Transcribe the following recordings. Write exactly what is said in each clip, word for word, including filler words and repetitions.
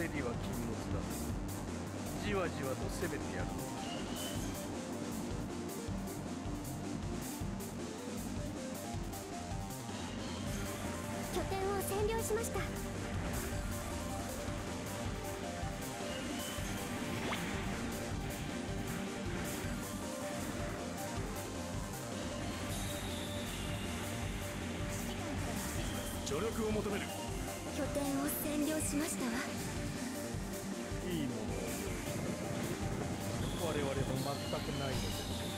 焦りは禁物だ。じわじわと攻めてやる。 拠点を占領しました。 助力を求める。 拠点を占領しましたわ。 いいものを我々も全くないので。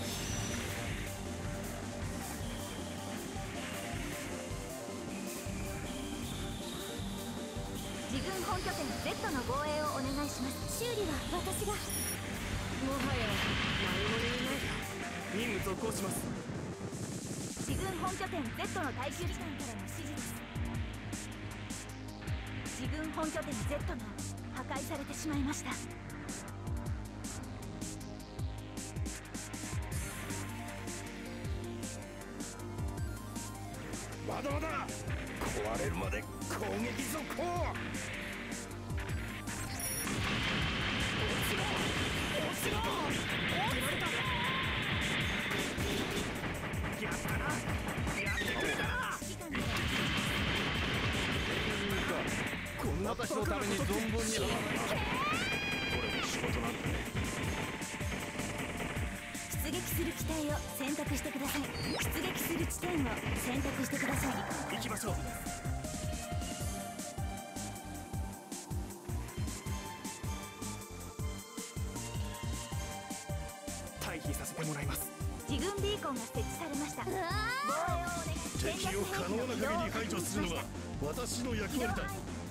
自軍本拠点 Z の防衛をお願いします。修理は私が。 もはや何も言えない。 任務続行します。 自軍本拠点 Z の耐久時間からの指示です。自軍本拠点 Z が破壊されてしまいました。 まだまだ壊れるまで攻撃続行。落ちろ落ちろ落ちろ。やったな、やってくれたな。こんな私のために存分にこれも仕事なんだね。 出撃する機体を選択してください。出撃する地点を選択してください。 行きましょう。退避させてもらいます。 自軍ビーコンが設置されました。防衛をお願い。 敵を可能な限り排除するのが私の役割だ。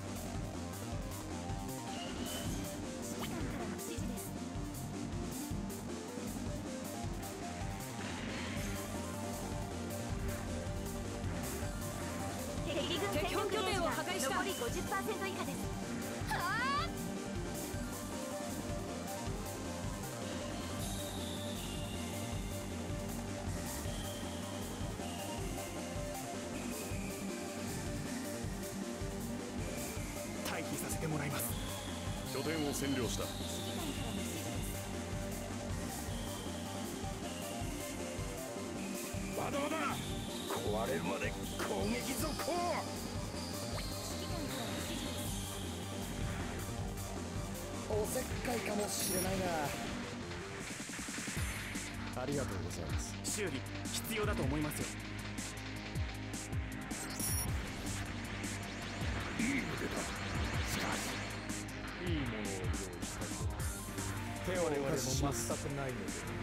敵本拠点を破壊した。残り ごじゅっパーセント 以下です。はあ。 退避させてもらいます。拠点を占領した。まだまだ壊れるまで攻撃続行。 おせっかいかもしれないが、ありがとうございます。 修理必要だと思いますよ。いい腕だ。しかしいいものを用意したり手をお貸しします。 全くないので。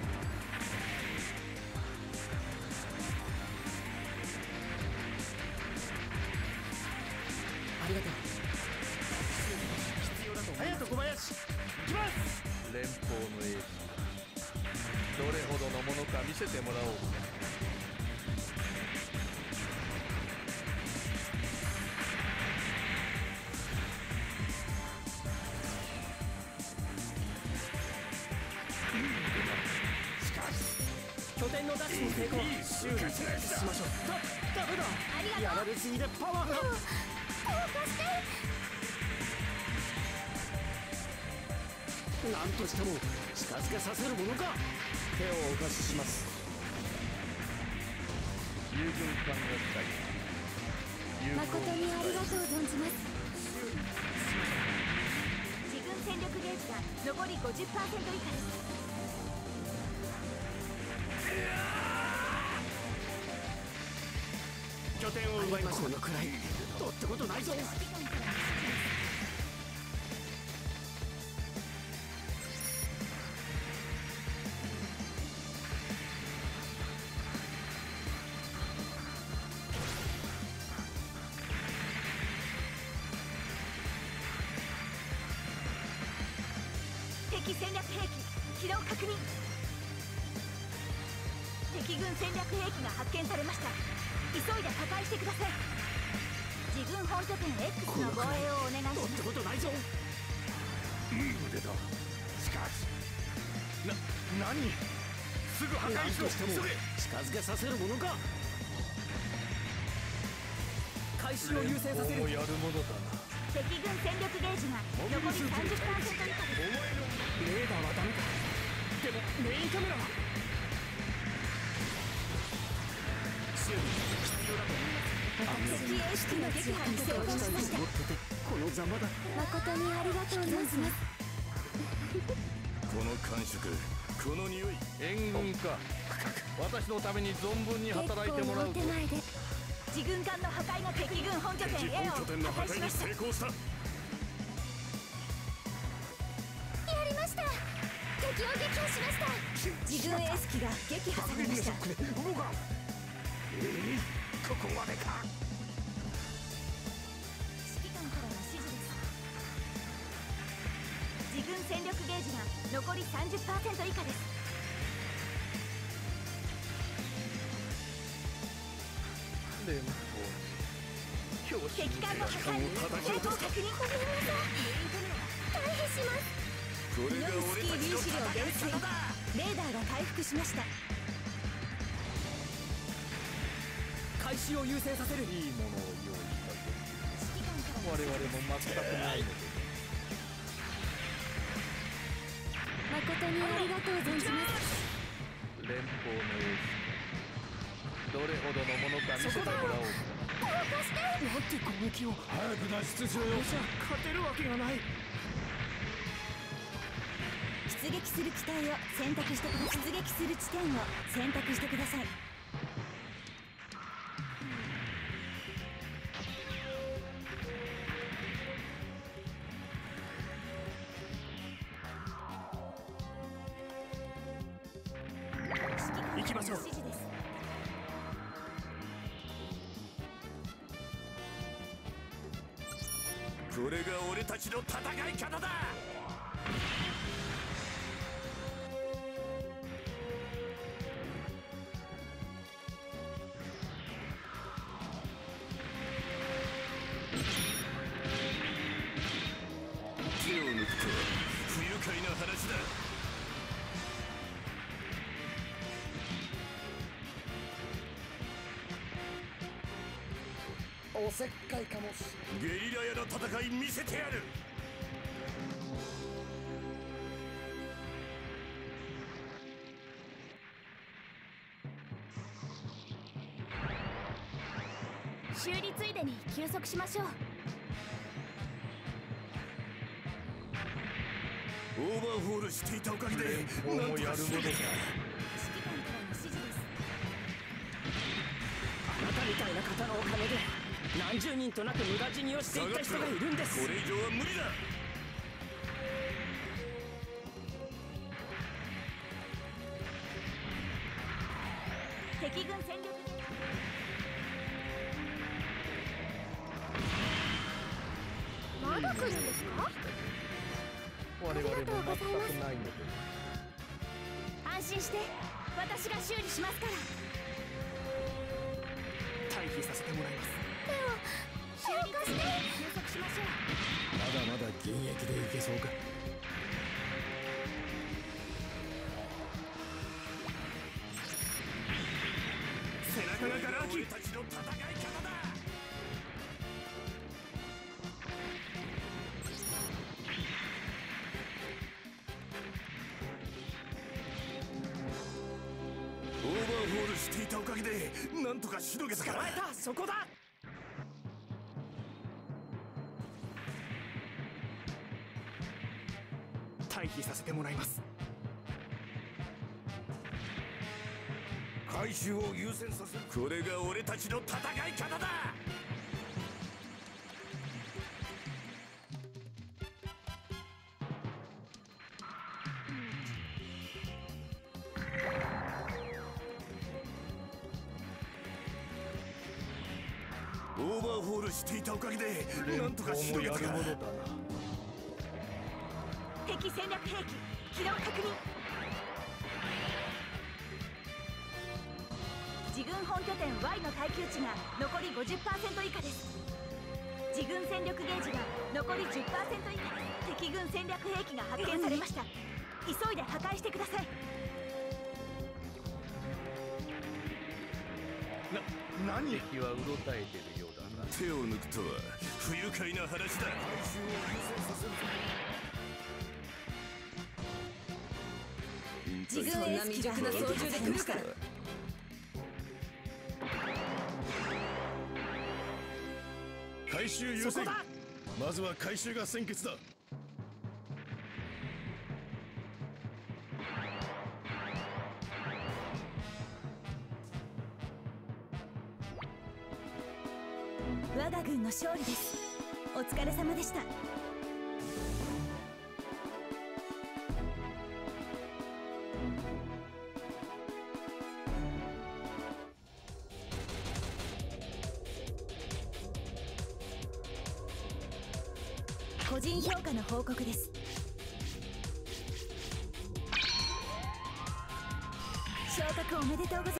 ありがとう。 必要だと思い隼人小林、行きます。 連邦の英雄、どれほどのものか見せてもらおうか。 拠点の奪取に成功。修理しましょう。だ、ダメだ。 ありがとう。 やられすぎでパワーが。 どうかして。 なんとしても近づけさせるものか。手をお貸しします。 友軍艦が来たり。 誠にありがとう存じます。自軍戦力ゲージが残り ごじゅっパーセント 以下です。 拠点を奪いました。 このくらいとってことないぞ。 敵戦略兵器起動確認。敵軍戦略兵器が発見されました。急いで破壊してください。自軍本拠点 X の防衛をお願いします。 とってことないぞ。 いい腕だ。しかしな、何すぐ破壊しろ。 しても急げ。 近づけさせるものか。回収を優先させる。 もうやるものだな。 敵軍戦力ゲージが残り さんじゅっパーセント 以下です。 レーダーはダメか。でもメインカメラは修理必要だと思います。 敵エースの撃破に成功しました。 持っててこのざまだ。 誠にありがとうございます。 この感触、この匂い。 援軍か。私のために存分に働いてもらうぞ。 自軍艦の破壊が敵軍本拠点 A を本拠点の破壊に破壊しました。 成功した。 やりました。敵を撃破しました。自軍エース機が撃破されました。 動かん。ええ、ここまでか。 指揮官からの指示です。自軍戦力ゲージが残り さんじゅっパーセント 以下です。 連邦教師敵艦の破壊成功確認。ごめんなさい。退避します。 これがミノフス俺たちのキー粒子量減戦い衰。 方だ。 レーダーが回復しました。 開始を優先させる。 いいものを用意した指揮官からの我々も全くないので。 誠にありがとう存じます。 連邦のエースどれほどのものか見せてもらおうか。 なんて攻撃を。 早く脱出しろよ。 じゃ勝てるわけがない。 出撃する機体を選択してください。出撃する地点を選択してください。 行きましょう。 指示です。 これが俺たちの戦い方だ。手を抜くとは不愉快な話だ。 おせっかいかもしゲリラ屋の戦い見せてやる。 修理ついでに休息しましょう。 オーバーホールしていたおかげで連邦もやるものか。 指揮官からの指示です。 あなたみたいな方のおかげで何十人となく無駄死にをしていった人がいるんです。 これ以上は無理だ。 敵軍戦力まだ来るんですか？ 我々も全くないので。 安心して私が修理しますから。 退避させてもらいます。 修理ついでに休息しましょう。 まだまだ現役でいけそうか。 背中がガラ空き。 俺たちの戦い方だ。オーバーホールしていたおかげでなんとかしのげたから。 捕まえた。そこだ。退避させてもらいます。 回収を優先させる。これが俺たちの戦い方だ。オーバーホールしていたおかげでなんとかしのげたから。 連邦もやるものだな。 敵戦略兵器機能確認。自軍本拠点 Y の耐久値が残り ごじゅっパーセント 以下です。自軍戦力ゲージが残り じゅっパーセント 以下です。敵軍戦略兵器が発見されました。急いで破壊してください。 な、何？ 敵はうろたえてるようだな。 手を抜くとは不愉快な話だ。回収を優先させるぞ。 自軍エース機が未熟な操縦で来るから。 回収優先。まずは回収が先決だ。 我が軍の勝利です。お疲れ様でした。個人評価の報告です。昇格おめでとうございます。